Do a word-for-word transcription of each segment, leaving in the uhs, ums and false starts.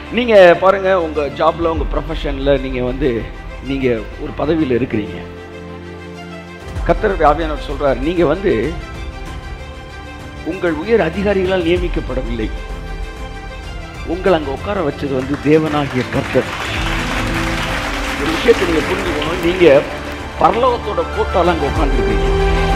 நீங்கள் பாருங்கள், உங்கள் ஜாபில், உங்கள் ப்ரொஃபஷனில் நீங்கள் வந்து நீங்கள் ஒரு பதவியில் இருக்கிறீங்க. கர்த்தருடைய ஆவியானவர் சொல்கிறார், நீங்கள் வந்து உங்கள் உயர் அதிகாரிகளால் நியமிக்கப்படவில்லை. உங்களை அங்கே உட்கார வச்சது வந்து தேவனாகிய கர்த்தர். ஒரு விஷயத்தை நீங்கள் புரிஞ்சுக்கணும், நீங்கள் பரலோகத்தோட போட்டால் அங்கே உட்காந்துருக்கீங்க.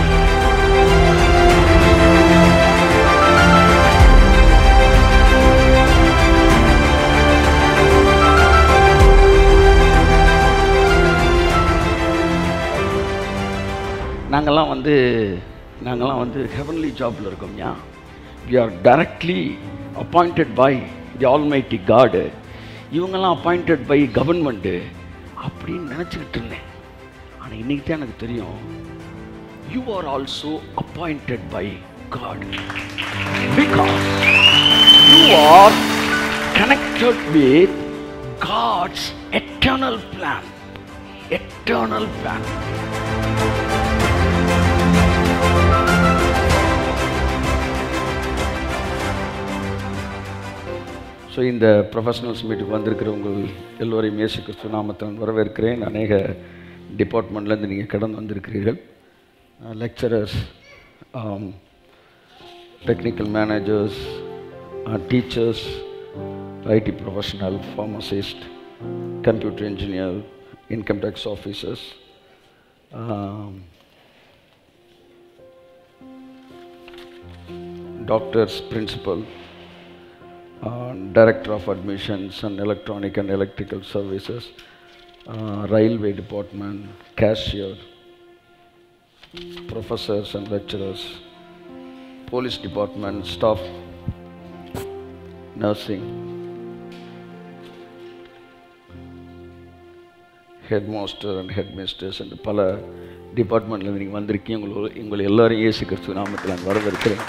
நாங்கள்லாம் வந்து நாங்கள்லாம் வந்து ஹெவன்லி ஜாபில் இருக்கோம்யா. We are directly appointed by the almighty god. இவங்கெல்லாம் அப்பாயிண்டட் பை கவர்மெண்ட்டு அப்படின்னு நினச்சிக்கிட்டு இருந்தேன். ஆனால் இன்றைக்கி தான் எனக்கு தெரியும், you are also appointed by god, because you are connected with god's eternal plan. Eternal plan. So இந்த ப்ரொஃபஷனல்ஸ் மீட்டுக்கு வந்திருக்கிற உங்கள் எல்லோரையும் இயேசு கிறிஸ்து நாமத்தில் வரவேற்கிறேன். அநேக டிபார்ட்மெண்ட்லேருந்து நீங்கள் கடந்து வந்திருக்கிறீர்கள். Lecturers, technical managers, teachers, IT professional, pharmacist, computer engineer, income tax officers, doctors, principal, Uh, Director of Admissions and Electronic and Electrical Services, uh, Railway Department, Cashier, Professors and Lecturers, Police Department, Staff, Nursing, Headmaster and Headmisters and பல டிபார்ட்மெண்ட்டில் நீங்கள் வந்திருக்கீங்க. உங்களை உங்களை எல்லோரும் இயேசு கிறிஸ்து நாமத்தில் நான் வரவேற்கிறேன்.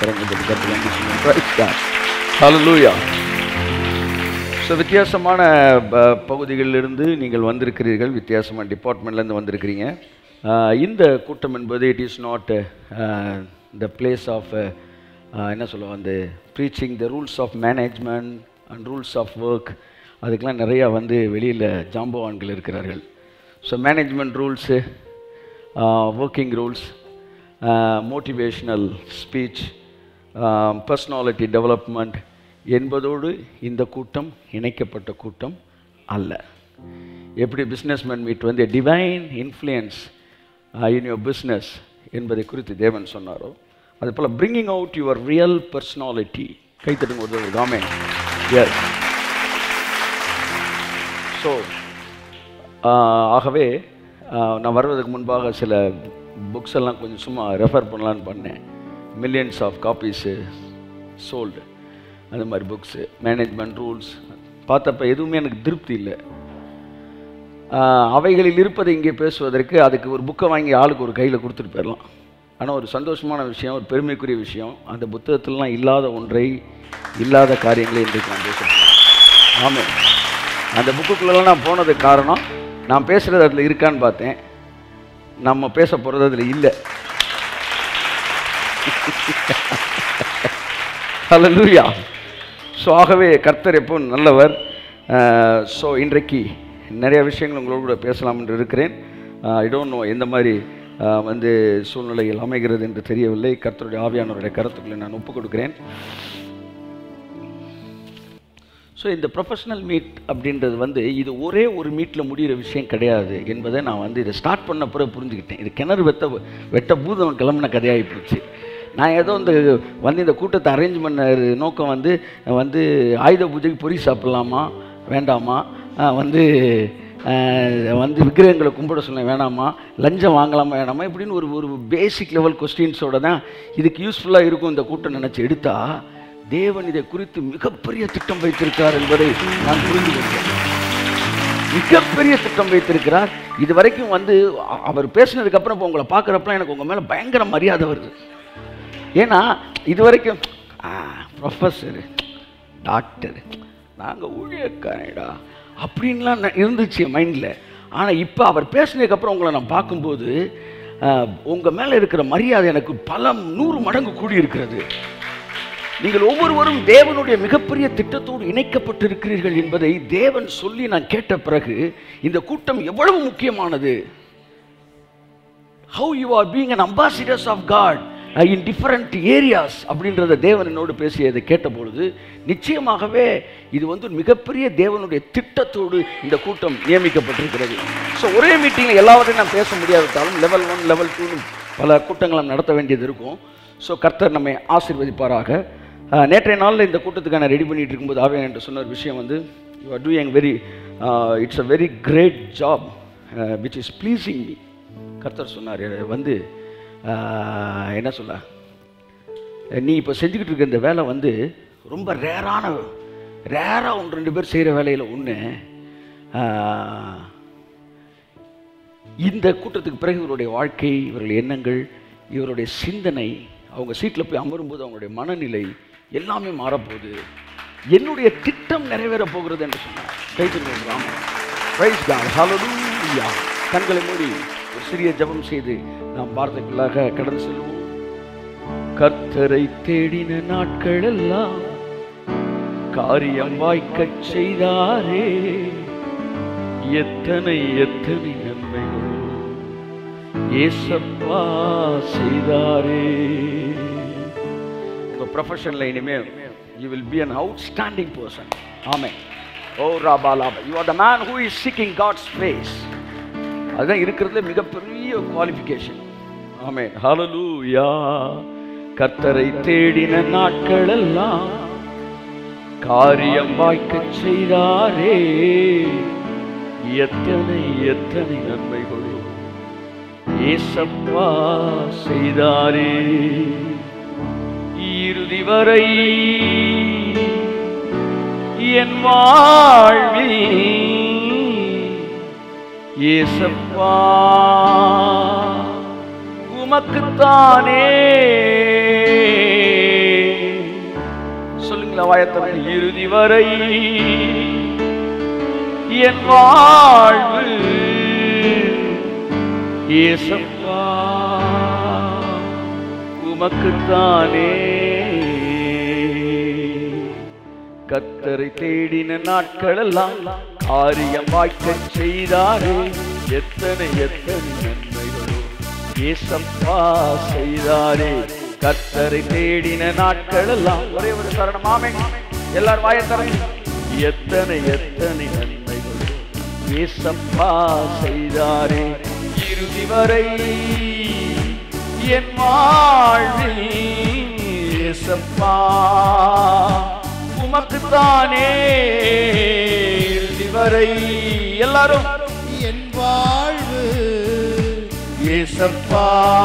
ஹல்லேலூயா. ஸோ வித்தியாசமான பகுதிகளிலிருந்து நீங்கள் வந்திருக்கிறீர்கள், வித்தியாசமான டிபார்ட்மெண்ட்லேருந்து வந்திருக்கிறீங்க. இந்த கூட்டம் என்பது it is not the place of என்ன சொல்லுவோம், அந்த preaching the rules of management and rules of work. அதுக்கெலாம் நிறையா வந்து வெளியில் ஜாம்பவான்கள் இருக்கிறார்கள். So management rules, working rules, motivational speech, personality development என்பதோடு இந்த கூட்டம் இணைக்கப்பட்ட கூட்டம் அல்ல. எப்படி பிஸ்னஸ்மேன் மீட் வந்து divine influence in your business என்பதை குறித்து தேவன் சொன்னாரோ, அது போல் bringing out your real personality. கைத்தட்டுங்க ஒரு காமே. எஸ். ஸோ ஆகவே நான் வருவதற்கு முன்பாக சில புக்ஸ் எல்லாம் கொஞ்சம் சும்மா ரெஃபர் பண்ணலான்னு பண்ணேன். மில்லியன்ஸ் ஆஃப் காப்பீஸு சோல்டு, அந்த மாதிரி புக்ஸு. மேனேஜ்மெண்ட் ரூல்ஸ் பார்த்தப்ப எதுவுமே எனக்கு திருப்தி இல்லை. அவைகளில் இருப்பதை இங்கே பேசுவதற்கு அதுக்கு ஒரு புக்கை வாங்கி ஆளுக்கு ஒரு கையில் கொடுத்துட்டு போயிடலாம். ஆனால் ஒரு சந்தோஷமான விஷயம், ஒரு பெருமைக்குரிய விஷயம், அந்த புத்தகத்திலலாம் இல்லாத ஒன்றை, இல்லாத காரியங்களை இன்றைக்கு நான் பேசுகிறேன். ஆமாம், அந்த புக்குக்குள்ளெல்லாம் நான் போனதுக்கு காரணம், நான் பேசுகிறது அதில் இருக்கான்னு பார்த்தேன். நம்ம பேச போகிறது அதில் இல்லை. ஹல்லேலூயா. ஸோ ஆகவே கர்த்தர் எப்போ நல்லவர். ஸோ இன்றைக்கு நிறைய விஷயங்கள் உங்களோட கூட பேசலாம் என்று இருக்கிறேன். ஐ டோன்ட் நோ எந்த மாதிரி வந்து சூழ்நிலைகள் அமைகிறது என்று தெரியவில்லை. கர்த்தருடைய ஆவியானவருடைய கருத்துக்களை நான் ஒப்புக் கொடுக்கிறேன். ஸோ இந்த ப்ரொஃபஷனல் மீட் அப்படின்றது வந்து இது ஒரே ஒரு மீட்டில் முடிகிற விஷயம் கிடையாது என்பதை நான் வந்து இதை ஸ்டார்ட் பண்ண பிறகு புரிஞ்சுக்கிட்டேன். இது கிணறு வெட்ட வெட்ட பூதம் கிளம்பின கதையாகி போச்சு. நான் ஏதோ இந்த வந்து இந்த கூட்டத்தை அரேஞ்ச் பண்ண நோக்கம் வந்து வந்து ஆயுத பூஜைக்கு பொறி சாப்பிட்லாமா வேண்டாமா, வந்து வந்து விக்கிரகங்களை கும்பிட சொல்ல வேணாமா, லஞ்சம் வாங்கலாமா வேணாமா, இப்படின்னு ஒரு ஒரு பேசிக் லெவல் கொஸ்டின்ஸோடு தான் இதுக்கு யூஸ்ஃபுல்லாக இருக்கும் இந்த கூட்டம் நினச்சி எடுத்தா, தேவன் இதை குறித்து மிகப்பெரிய திட்டம் வைத்திருக்கிறார் என்பதை நான் புரிந்து கொண்டேன். மிகப்பெரிய திட்டம் வைத்திருக்கிறார். இது வரைக்கும் வந்து அவர் பேசினதுக்கப்புறம் இப்போ உங்களை பார்க்குறப்பலாம் எனக்கு உங்கள் மேலே பயங்கர மரியாதை வருது. ஏன்னா இது வரைக்கும் ப்ரொஃபஸரு, டாக்டரு, நாங்கள் ஊழியக்காரடா அப்படின்லாம் இருந்துச்சு மைண்டில். ஆனால் இப்போ அவர் பேசினதுக்கப்புறம் உங்களை நான் பார்க்கும்போது உங்கள் மேலே இருக்கிற மரியாதை எனக்கு பல நூறு மடங்கு கூடி இருக்கிறது. நீங்கள் ஒவ்வொருவரும் தேவனுடைய மிகப்பெரிய திட்டத்தோடு இணைக்கப்பட்டிருக்கிறீர்கள் என்பதை தேவன் சொல்லி நான் கேட்ட பிறகு இந்த கூட்டம் எவ்வளவு முக்கியமானது. How you are being an ambassadors of God in different areas அப்படின்றத தேவன் என்னோடு பேசியதை கேட்ட பொழுது நிச்சயமாகவே இது வந்து மிகப்பெரிய தேவனுடைய திட்டத்தோடு இந்த கூட்டம் நியமிக்கப்பட்டிருக்கிறது. ஸோ ஒரே மீட்டிங்கில் எல்லாவற்றையும் நான் பேச முடியாவிட்டாலும் லெவல் ஒன் லெவல் டூ பல கூட்டங்களை நடத்த வேண்டியது இருக்கும். ஸோ கர்த்தர் நம்மை ஆசீர்வதிப்பாராக. நேற்றைய நாளில் இந்த கூட்டத்துக்கான ரெடி பண்ணிட்டு இருக்கும்போது ஆவே என்று சொன்ன ஒரு விஷயம் வந்து you are doing very it's a very great job which is pleasing me. கர்த்தர் சொன்னார் வந்து என்ன சொல்ல, நீ இப்போ செஞ்சுக்கிட்டு இருக்க இந்த வேலை வந்து ரொம்ப ரேரான ரேராக ஒன்று ரெண்டு பேர் செய்கிற வேலையில் ஒன்று. இந்த கூட்டத்துக்கு பிறகு இவருடைய வாழ்க்கை, இவருடைய எண்ணங்கள், இவருடைய சிந்தனை, அவங்க சீட்டில் போய் அமரும்போது அவங்களுடைய மனநிலை எல்லாமே மாறப்போகுது. என்னுடைய திட்டம் நிறைவேற போகிறது என்று சொன்னார். கண்களை மூடி ஒரு சிறிய ஜெபம் செய்து நாம் வார்த்தைக்குள்ளாக கடந்து செல்வோம். கர்த்தரை தேடின நாட்கள் எல்லாம் காரியம் வாய்க்கச் செய்தாரே, எத்தனை எத்தனை நன்மைகள் ஏசப்பா செய்தாரே. உங்க ப்ரொஃபஷன்ல இனிமேல் you will be an outstanding person. Amen. Oh Rabalaba, you are the man who is seeking God's face. அதுதான் இருக்கிறதுல மிகப்பெரிய குவாலிஃபிகேஷன். ஆமென். ஹல்லேலூயா. கர்த்தரை தேடின நாட்கள் எல்லாம் காரியம் வாய்க்கச் செய்தாரே, எத்தனை எத்தனை நன்மைகள் ஏசப்பா செய்தாரே. இறுதி வரை என் வாழ்வில் ஏசப்பா உமக்குத்தானே. சொல்லுங்களா வாயத்தனை. இறுதி வரை என் வாழ்வு ஏசப்பா உமக்குத்தானே. கர்த்தரை தேடின நாட்களெல்லாம் காரியம் வாய்க்கச் செய்தாரே, எத்தனை எத்தனை நன்மைகளோ ஏசப்பா செய்தாரே. கர்த்தரை தேடின நாட்களெல்லாம் ஒரே ஒரு சரணம். ஆமென். எல்லாரும் வாயத்தரை. எத்தனை எத்தனை நன்மைகளோ ஏசப்பா செய்தாரே. இறுதி வரை என் வாழ்வில் ஏசப்பா உமக்குத்தானே. இறுதி வரை எல்லாரும் என் வாழ்வு ஏசப்பா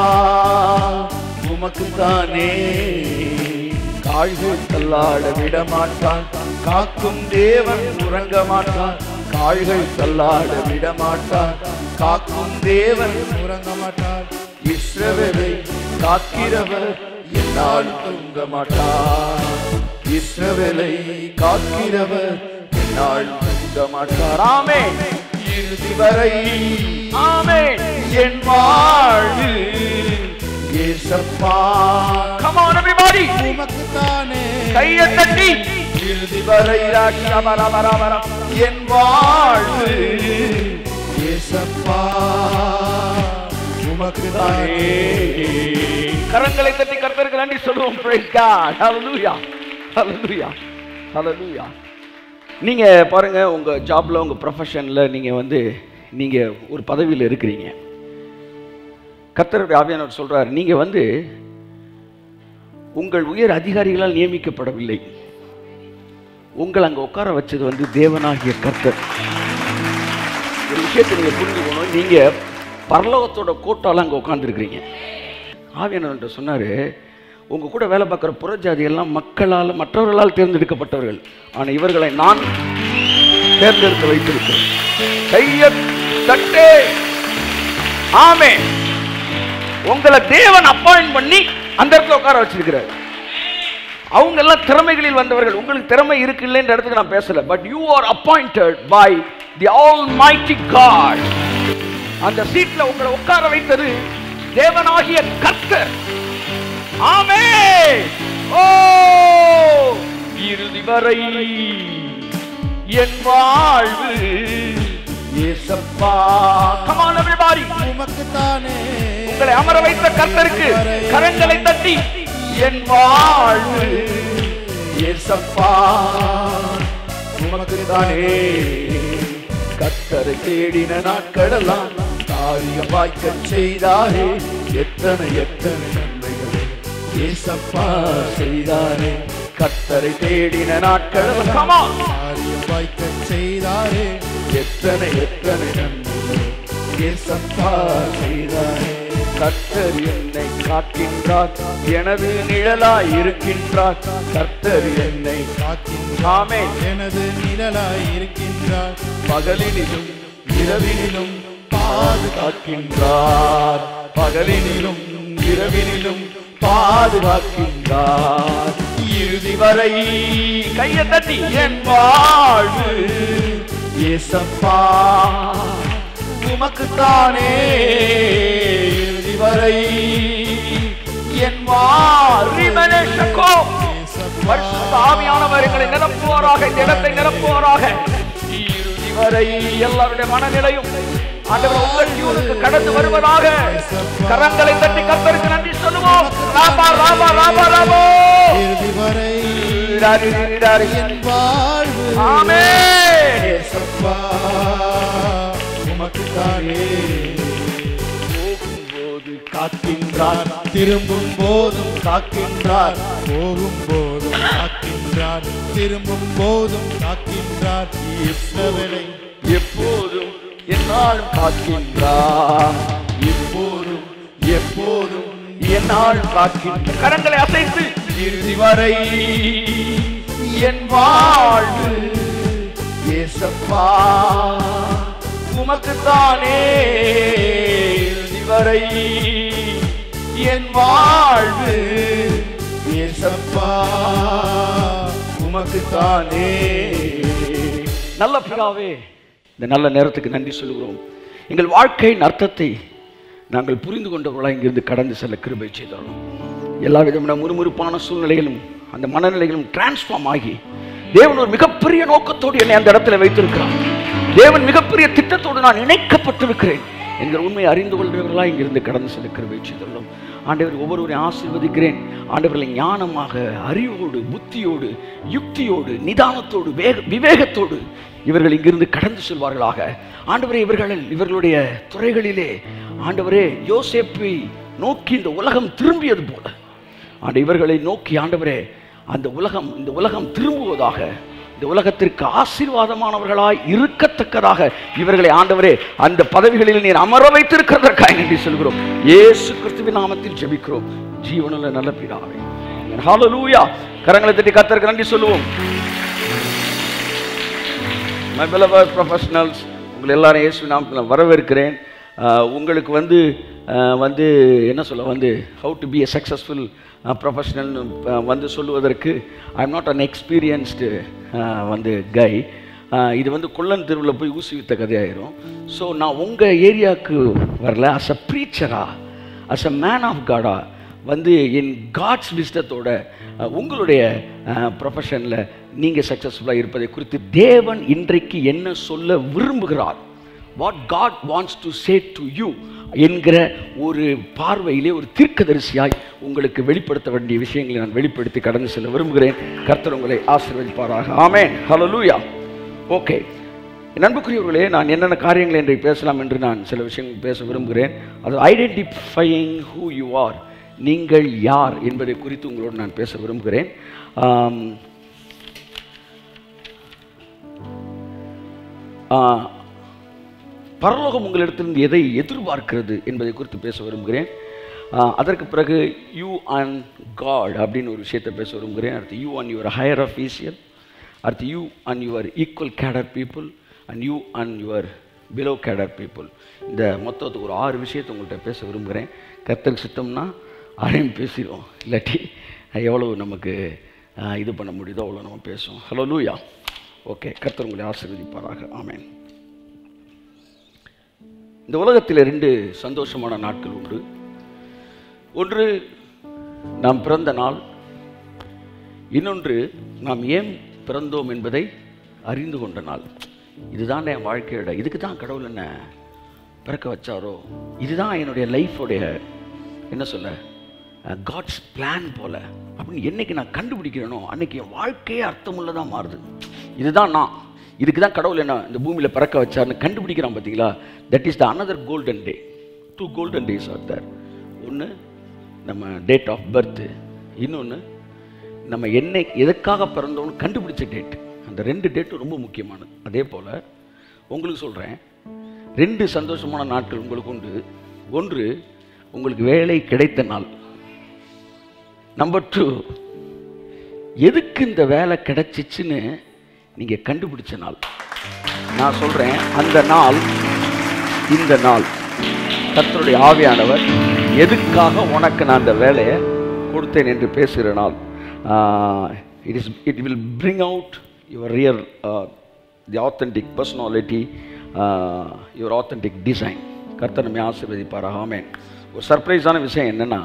உமக்குத்தானே. கால்கள் தள்ளாட விட மாட்டான், காக்கும் தேவன் உறங்க மாட்டான். கால்கள் தள்ளாட விட மாட்டான், காக்கும் தேவன் உறங்க மாட்டான். இஸ்ரவேலை காக்கிறவர் என்னால் தூங்க மாட்டார். இஸ்ரவேலை காக்கிறவர் என்னால் தூங்க மாட்டார். ஆமென். இறுதி வரை ஆமென் என் வாழ்வு ஏசப்பா. Come on everybody. உமக்குத்தானே. கையை தட்டி. இறுதி வரை ராஷபரபரபர என் வாழ்வு ஏசப்பா உமக்குத்தானே. கரங்களை தட்டி கர்த்தருக்கு நன்றி சொல்லுவோம். Praise God. Hallelujah. Hallelujah. Hallelujah. நீங்க பாருங்க, உங்க ஜாப்ல உங்க ப்ரொஃபஷன்ல நீங்க வந்து நீங்க ஒரு பதவியில் இருக்கிறீங்க. கர்த்தருடைய ஆவியானவர் சொல்றார், நீங்க வந்து உங்கள் உயர் அதிகாரிகளால் நியமிக்கப்படவில்லை. உங்களை அங்க உட்கார வச்சது வந்து தேவனாகிய கர்த்தர். ஒரு விஷயத்தை நீங்க புரிஞ்சுக்கணும். நீங்க பரலோகத்தோட கோட்டால அங்க உட்கார்ந்துருக்கிறீங்க. ஆவியானவர் சொன்னாரு, உங்க கூட வேலை பார்க்குற புறஜாதி எல்லாம் மக்களால் மற்றவர்களால் தேர்ந்தெடுக்கப்பட்டவர்கள், ஆனால் இவர்களை நான் தேர்ந்தெடுத்து வைத்திருக்கிறேன். கையை தட்டே. ஆமென். உங்களை தேவன் அப்பாயிண்ட் பண்ணி அந்த இடத்துல உட்கார வச்சிருக்கிறார். அவங்க எல்லாம் திறமைகளில் வந்தவர்கள். உங்களுக்கு திறமை இருக்கு இல்லைன்ற இடத்துக்கு நான் பேசல. But you are appointed by the almighty god. அந்த சீட்ல உங்களை உட்கார வைத்தது தேவனாகிய கர்த்தர். ஆமென். ஓ இறுதி வரை என் வாழ்வு இயேசப்பா. Come on everybody. உமக்குத்தானே உங்களை அமர வைத்த கர்த்தருக்கு கரங்களை தட்டி என் வாழ்வு இயேசப்பா உமக்குத்தானே. கர்த்தரை தேடின நாட்களெல்லாம் காரியம் வாய்க்கச் செய்தாரே. எத்தனை எத்தனை நன்மைகளை இயேசப்பா செய்தாரே. கர்த்தரை தேடின நாட்களெல்லாம் காரியம் வாய்க்கச் செய்தாரே. எத்தனை எத்தனை நன்மைகளை இயேசப்பா செய்தாரே. கர்த்தர் என்னை காக்கின்றார், எனது நிழலாய் இருக்கின்றார். கர்த்தர் என்னை காக்கின்றார், எனது நிழலாய் இருக்கின்றார். பகலினிலும் இரவினிலும் பாதுகாக்கின்றார். பகலினிலும் இரவினிலும் பாதுகாக்கின்றார். இறுதி வரை கையை தட்டி என் வாழ்வு இயேசப்பா உமக்குத்தானே. இறுதி வரை என் வாழ்வு ஆவியானவர் எங்களை நிரப்புவாராக, இந்த இடத்தை நிரப்புவாராக. இறுதி வரை எல்லாருடைய மனநிலையும் ஆண்டவர் உங்கள் ஜீவனுக்கு கடந்து வருவதாக. கரங்களை தட்டி கர்த்தருக்கு நன்றி சொல்லுவோம். ராபா ராபா ராபா ராபா. இறுதி வரை என் வாழ்வு ஆமென் இயேசப்பா உமக்குத்தானே. போகும்போது காக்கின்றார், திரும்பும் போதும் காக்கின்றார். போகும் போதும் காக்கின்றார், திரும்பும் போதும் காக்கின்றார். இஸ்ரவேலை எப்போதும் என்னாலும் காக்கின்றார். எப்போதும் எப்போதும் என்னால் காக்கின்றார். கரங்களை அசைத்து இறுதி வரை என் வாழ்வு இயேசப்பா உமக்குத்தானே. இறுதி வரை என் வாழ்வு இயேசப்பா உமக்குத்தானே. நல்ல பிதாவே, இந்த நல்ல நேரத்துக்கு நன்றி சொல்கிறோம். எங்கள் வாழ்க்கையின் அர்த்தத்தை நாங்கள் புரிந்து கொண்டவர்களாக இங்கிருந்து கடந்து செல்ல கிருபை செய்தோம். எல்லா விதமான முறுமுறுப்பான சூழ்நிலைகளும் அந்த மனநிலைகளும் டிரான்ஸ்ஃபார்ம் ஆகி தேவன் ஒரு மிகப்பெரிய நோக்கத்தோடு என்னை அந்த இடத்துல வைத்திருக்கிறார். தேவன் மிகப்பெரிய திட்டத்தோடு நான் இணைக்கப்பட்டிருக்கிறேன் என்கிற உண்மையை அறிந்து கொள்கிறவர்களாக இங்கிருந்து கடந்து செல்ல கிருபை செய்தோம். ஆண்டவர் ஒவ்வொருவரையும் ஆசீர்வதிக்கிறேன். ஆண்டவர்களை ஞானமாக, அறிவோடு, புத்தியோடு, யுக்தியோடு, நிதானத்தோடு, வேக விவேகத்தோடு இவர்கள் இங்கிருந்து கடந்து செல்வார்களாக. ஆண்டவரே, இவர்கள் இவர்களுடைய துறைகளிலே ஆண்டவரே யோசேப்பை நோக்கி இந்த உலகம் திரும்பியது போல ஆண்டு இவர்களை நோக்கி ஆண்டவரே அந்த உலகம் இந்த உலகம் திரும்புவதாக, இந்த உலகத்திற்கு ஆசீர்வாதமானவர்களாய் இருக்கத்தக்கதாக இவர்களை ஆண்டவரே அந்த பதவிகளில் நீர் அமர வைத்திருக்கிறதற்காக நன்றி சொல்கிறோம். இயேசு கிறிஸ்துவின் நாமத்தில் ஜெபிக்கிறோம் ஜீவனுள்ள நல்ல பிதாவே. ஹல்லேலூயா. கரங்களை தட்டி கர்த்தருக்கு நன்றி சொல்லுவோம். My beloved professionals, உங்களை எல்லாரும் இயேசு நாமத்தில் வரவேற்கிறேன். உங்களுக்கு வந்து வந்து என்ன சொல்ல வந்து how to be a successful professional வந்து சொல்லுவதற்கு I am not an experienced வந்து கை. இது வந்து கொல்லன் தெருவில் போய் ஊசி வித்த கதையாயிரும். ஸோ நான் உங்கள் ஏரியாவுக்கு வரல. அஸ் அ ப்ரீச்சரா, அஸ் அ மேன் ஆஃப் காடா வந்து என் காட்ஸ் விஸ்டத்தோட உங்களுடைய ப்ரொஃபஷனில் நீங்கள் சக்ஸஸ்ஃபுல்லாக இருப்பதை குறித்து தேவன் இன்றைக்கு என்ன சொல்ல விரும்புகிறார், what god wants to say to you என்கிற ஒரு பார்வையிலே ஒரு தீர்க்கதரிசியாய் உங்களுக்கு வெளிப்படுத்த வேண்டிய விஷயங்களை நான் வெளிப்படுத்தி கடந்து செல்ல விரும்புகிறேன். கர்த்தர் உங்களை ஆசீர்வதிப்பாராக. ஆமென். ஹல்லேலூயா. ஓகே, நண்புக்குரியவர்களே, நான் என்னென்ன காரியங்கள் இன்றைக்கு பேசலாம் என்று நான் சில விஷயங்கள் பேச விரும்புகிறேன். அது ஐடென்டிஃபையிங் ஹூ யூ ஆர், நீங்கள் யார் என்பதை குறித்து உங்களோடு நான் பேச விரும்புகிறேன். பரலோகம் உங்களிடத்திலிருந்து எதை எதிர்பார்க்கிறது என்பதை குறித்து பேச விரும்புகிறேன். அதற்கு பிறகு யூ அண்ட் காட் அப்படின்னு ஒரு விஷயத்தை பேச விரும்புகிறேன். அடுத்து you and your higher official, அடுத்து you and your equal cadre people, and you and your below cadre people. இந்த மொத்தத்துக்கு ஒரு ஆறு விஷயத்தை உங்கள்கிட்ட பேச விரும்புகிறேன். கர்த்தருக்கு சித்தம்னா ஆரையும் பேசிடுவோம், இல்லாட்டி எவ்வளோ நமக்கு இது பண்ண முடியுதோ அவ்வளோ நம்ம பேசுவோம். ஹல்லேலூயா. ஓகே, கர்த்தர் உங்களை ஆசீர்வதிப்பாராக. ஆமென். இந்த உலகத்தில் ரெண்டு சந்தோஷமான நாட்கள் உண்டு. ஒன்று நாம் பிறந்த நாள், இன்னொன்று, நாம் ஏன் பிறந்தோம் என்பதை அறிந்து கொண்ட நாள். இதுதான் என் வாழ்க்கையோட, இதுக்கு தான் கடவுள் என்ன பிறக்க வச்சாரோ, இதுதான் என்னுடைய லைஃபோடைய என்ன சொல்ல காட்ஸ் பிளான் போல அப்படின்னு என்னைக்கு நான் கண்டுபிடிக்கிறேனோ அன்னைக்கு என் வாழ்க்கையே அர்த்தமுள்ளதாக மாறுது. இதுதான் நான், இதுக்கு தான் கடவுள் என்ன இந்த பூமியில் பிறக்க வச்சார்னு கண்டுபிடிக்கிறான் பார்த்தீங்களா. That is the another golden day. Two golden days are there. ஒன்று நம்ம டேட் ஆஃப் பர்த்து, இன்னொன்று நம்ம என்ன எதுக்காக பிறந்தோன்னு கண்டுபிடிச்ச டேட். அந்த ரெண்டு டேட்டும் ரொம்ப முக்கியமானது. அதே போல் உங்களுக்கு சொல்கிறேன், ரெண்டு சந்தோஷமான நாட்கள் உங்களுக்கு உண்டு. ஒன்று உங்களுக்கு வேலை கிடைத்த நாள். நம்பர் டூ, எதுக்கு இந்த வேலை கிடைச்சிச்சுன்னு நீங்கள் கண்டுபிடிச்ச நாள். நான் சொல்கிறேன், அந்த நாள் இந்த நாள் கர்த்தருடைய ஆவியானவர் எதுக்காக உனக்கு நான் அந்த வேலையை கொடுத்தேன் என்று பேசுகிற நாள். It is it will bring out your real the authentic personality, your authentic design. கர்த்தர் நம்மை ஆசீர்வதிப்பார். ஆமென். ஒரு சர்ப்ரைஸான விஷயம் என்னென்னா,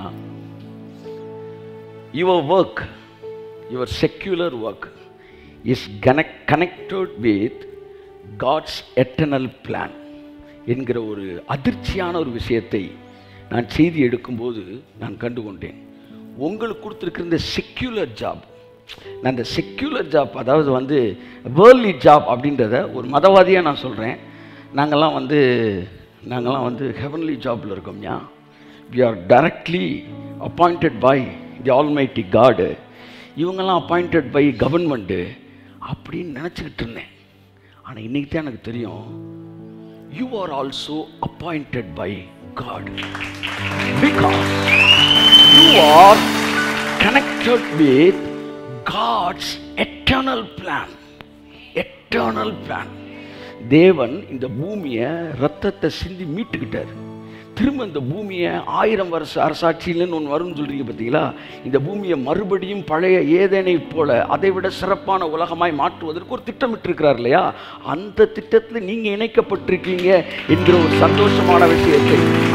your work, your secular work is connect connected with god's eternal plan என்கிற ஒரு அதிர்ச்சியான ஒரு விஷயத்தை நான் செய்தி எடுக்கும்போது நான் கண்டுகொண்டேன். உங்களுக்கு கொடுத்துருக்கிற இந்த செக்யூலர் ஜாப், நான் இந்த செக்யூலர் ஜாப், அதாவது வந்து வேர்ல்ட்லி ஜாப் அப்படின்றத ஒரு மதவாதியாக நான் சொல்கிறேன். நாங்கள்லாம் வந்து நாங்கள்லாம் வந்து ஹெவன்லி ஜாப்பில் இருக்கோம்யா. We are directly appointed by the almighty god. இவங்கெல்லாம் அப்பாயிண்டட் பை கவர்மெண்ட்டு அப்படின்னு நினச்சிக்கிட்டு இருந்தேன். ஆனால் இன்றைக்கி தான் எனக்கு தெரியும், you are also appointed by god, because you are connected with god's eternal plan. Eternal plan. தேவன் இந்த பூமியை ரத்தத்தை சிந்தி மீட்டுக்கிட்டார். திரும்ப இந்த பூமியை ஆயிரம் வருஷ அரசாட்சியிலன்னு ஒன்று வரும்னு சொல்கிறீங்க பார்த்தீங்களா. இந்த பூமியை மறுபடியும் பழைய ஏதேனை போல அதை விட சிறப்பான உலகமாய் மாற்றுவதற்கு ஒரு திட்டமிட்டிருக்கிறார் இல்லையா. அந்த திட்டத்தில் நீங்கள் இணைக்கப்பட்டிருக்கீங்க என்கிற ஒரு சந்தோஷமான விஷயத்தை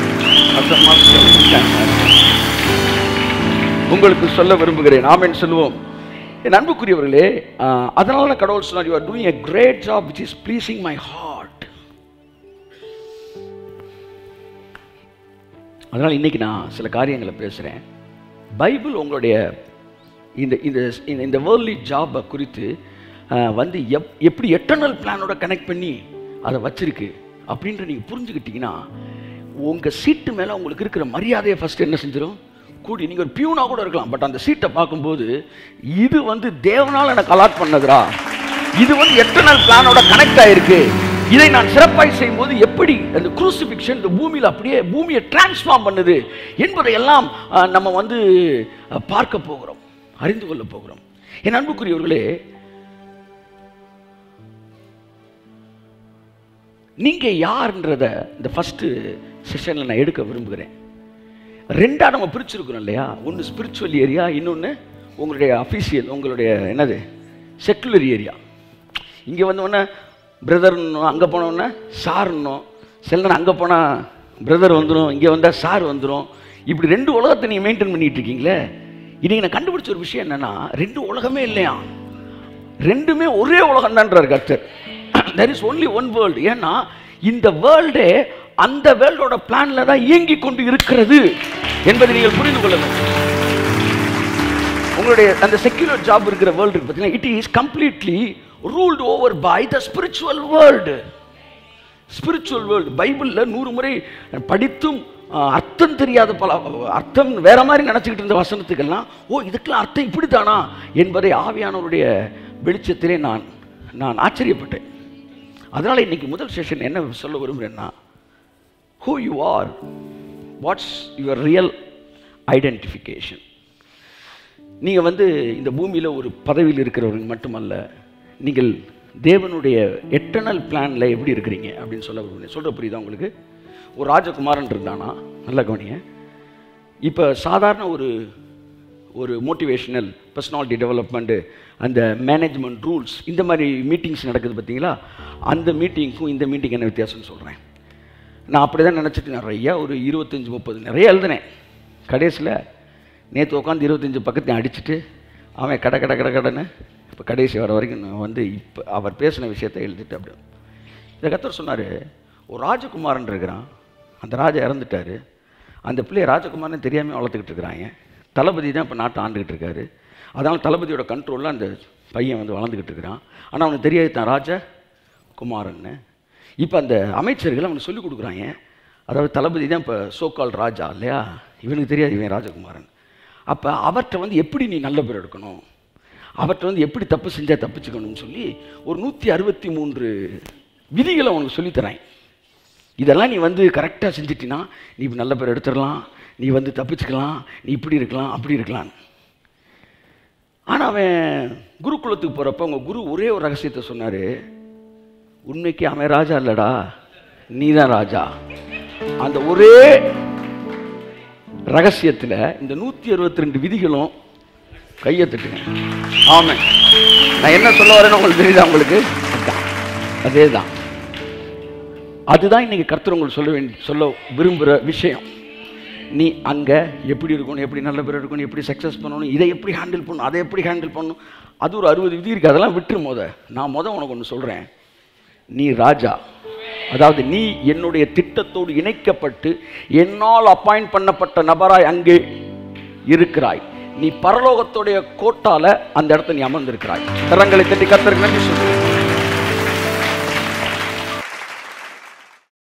உங்களுக்கு சொல்ல விரும்புகிறேன். ஆமென் சொல்லுவோம். என் அன்புக்குரியவர்களே, அதனால கடவுள் சொன்னார், you are doing a great job which is pleasing my heart. அதனால் இன்றைக்கி நான் சில காரியங்களை பேசுகிறேன். பைபிள் உங்களுடைய இந்த இந்த இந்த வேர்ல்ட்லி ஜாபை குறித்து வந்து எப் எப்படி எட்டர்னல் பிளானோட கனெக்ட் பண்ணி அதை வச்சிருக்கு அப்படின்ற நீங்கள் புரிஞ்சுக்கிட்டீங்கன்னா உங்கள் சீட்டு மேலே உங்களுக்கு இருக்கிற மரியாதையை ஃபஸ்ட்டு என்ன செஞ்சிடும் கூடி. நீங்கள் ஒரு பியூனாக கூட இருக்கலாம், பட் அந்த சீட்டை பார்க்கும்போது இது வந்து தேவனால் எனக்கு அலாட் பண்ணதுரா, இது வந்து எட்டர்னல் பிளானோட கனெக்ட் ஆகிருக்கு, இதை நான் சிறப்பாய் செய்யும்போது எப்படி அந்த குரூசிஃபிக்ஷன் இந்த பூமியில் அப்படியே பூமியை டிரான்ஸ்ஃபார்ம் பண்ணுது என்பதையெல்லாம் நம்ம வந்து பார்க்க போகிறோம், அறிந்து கொள்ள போகிறோம். என் அன்புக்குரியவர்களே, நீங்கள் யார்ன்றத இந்த ஃபஸ்ட்டு செஷனில் நான் எடுக்க விரும்புகிறேன். ரெண்டாக நம்ம பிரிச்சுருக்கிறோம் இல்லையா. ஒன்று ஸ்பிரிச்சுவல் ஏரியா, இன்னொன்று உங்களுடைய அஃபீஷியல், உங்களுடைய என்னது செக்குலர் ஏரியா. இங்கே வந்தோடனே பிரதர்னும், அங்கே போனோடனே சார்னும், சில நேரம் அங்கே போனால் பிரதர் வந்துடும், இங்கே வந்தால் சார் வந்துடும். இப்படி ரெண்டு உலகத்தை நீங்கள் மெயின்டைன் பண்ணிகிட்டு இருக்கீங்களே. இன்றைக்கி நான் கண்டுபிடிச்ச ஒரு விஷயம் என்னென்னா, ரெண்டு உலகமே இல்லையா, ரெண்டுமே ஒரே உலகம் தான்றார் கர்த்தர். there is only one world. ஏன்னா இந்த வேர்ல்டே அந்த வேர்ல்டோட பிளான்ல தான் இயங்கி கொண்டு இருக்கிறது என்பதை நீங்கள் புரிந்து கொள்ள வேண்டும். உங்களுடைய அந்த செக்யூலர் ஜாப் இருக்கிற வேர்ல்டு இருக்கு பார்த்தீங்கன்னா, it is completely ruled over by the spiritual world. Spiritual world பைபிளில் நூறு முறை படித்தும் அர்த்தம் தெரியாத பல அர்த்தம் வேற மாதிரி நினச்சிக்கிட்டு இருந்த வசனத்துக்கெல்லாம் ஓ இதுக்கெல்லாம் அர்த்தம் இப்படி தானா என்பதை ஆவியானவருடைய வெளிச்சத்திலே நான் நான் ஆச்சரியப்பட்டேன். அதனால் இன்னைக்கு முதல் செஷன் என்ன சொல்ல விரும்புகிறேன்னா, who you are, what's your real identification. நீங்கள் வந்து இந்த பூமியில் ஒரு பதவியில் இருக்கிறவங்க மட்டுமல்ல, நீங்கள் தேவனுடைய எட்டர்னல் பிளானில் எப்படி இருக்கிறீங்க அப்படின்னு சொல்ல விரும்புகிறேன். சொல்கிற புரியுதா உங்களுக்கு? ஒரு ராஜகுமாரன் இருந்தானா, நல்ல கவனிங்க. இப்போ சாதாரண ஒரு ஒரு மோட்டிவேஷனல் பர்சனாலிட்டி டெவலப்மெண்ட்டு, அந்த மேனேஜ்மெண்ட் ரூல்ஸ், இந்த மாதிரி மீட்டிங்ஸ் நடக்குது பார்த்தீங்களா, அந்த மீட்டிங்க்கும் இந்த மீட்டிங் என்ன வித்தியாசம்னு சொல்கிறேன். நான் அப்படி தான் நினச்சிட்டு நிறையா ஒரு இருபத்தஞ்சி முப்பது நிறைய எழுதினேன். கடைசியில் நேற்று உட்காந்து இருபத்தஞ்சி பக்கத்தையும் அடிச்சுட்டு அவன் கடை கடை கடை கடைன்னு இப்போ கடைசி வர வரைக்கும் நான் வந்து இப்போ அவர் பேசின விஷயத்தை எழுதிட்டு அப்படி இதை கர்த்தர் சொன்னார், ஒரு ராஜகுமாரன் இருக்கிறான், அந்த ராஜா இறந்துட்டார், அந்த பிள்ளையை ராஜகுமாரன் தெரியாமல் வளர்த்துக்கிட்டு இருக்கிறாங்க. தளபதி தான் இப்போ நாட்டை ஆண்டுக்கிட்டு இருக்காரு. அதனால் தளபதியோட கண்ட்ரோலில் அந்த பையன் வந்து வளர்ந்துக்கிட்டு இருக்கிறான். ஆனால் அவனுக்கு தெரியாது தான் ராஜா குமாரன்னு. இப்போ அந்த அமைச்சர்கள் அவனுக்கு சொல்லிக் கொடுக்குறாங்க, அதாவது தளபதி தான் இப்போ சோக்கால் ராஜா இல்லையா, இவனுக்கு தெரியாது இவன் ராஜகுமாரன். அப்போ அவர்கிட்ட வந்து எப்படி நீ நல்ல பேர் எடுக்கணும், அவர்கிட்ட வந்து எப்படி தப்பு செஞ்சால் தப்பிச்சுக்கணும்னு சொல்லி ஒரு நூற்றி அறுபத்தி மூன்று விதிகளை அவனுக்கு சொல்லித்தரான். இதெல்லாம் நீ வந்து கரெக்டாக செஞ்சிட்டினா நீ நல்ல பேர் எடுத்துடலாம், நீ வந்து தப்பிச்சுக்கலாம், நீ இப்படி இருக்கலாம் அப்படி இருக்கலாம். ஆனால் அவன் குருகுலத்துக்கு போகிறப்ப அவங்க குரு ஒரே ஒரு ரகசியத்தை சொன்னார், உண்மைக்கு அவன் ராஜா இல்லைடா, நீ தான் ராஜா. அந்த ஒரே ரகசியத்தில் இந்த நூற்றி அறுபத்தி ரெண்டு விதிகளும் கையை தட்டுங்க. ஆமாம், நான் என்ன சொல்ல வரேன்னு உங்களுக்கு தெரியுதா? உங்களுக்கு அதே தான், அதுதான் இன்னைக்கு கர்த்தர் உங்களுக்கு சொல்ல வேண்டிய சொல்ல விரும்புகிற விஷயம். நீ அங்கே எப்படி இருக்கணும், எப்படி நல்ல பேர் எடுக்கணும், எப்படி சக்ஸஸ் பண்ணணும், இதை எப்படி ஹேண்டில் பண்ணணும், அதை எப்படி ஹேண்டில் பண்ணணும், அது ஒரு அறுபது விதி இருக்குது. அதெல்லாம் விட்டுரு. மொத நான் மொதல் உனக்கு ஒன்று சொல்கிறேன், நீ ராஜா. அதாவது நீ என்னுடைய திட்டத்தோடு இணைக்கப்பட்டு என்னால் அப்பாயிண்ட் பண்ணப்பட்ட நபராய் அங்கே இருக்கிறாய். நீ பரலோகத்துடைய கோட்டால அந்த இடத்துல நீ அமர்ந்திருக்கிறாய். கரங்களை தட்டி கர்த்தருக்கு நன்றி சொல்லு.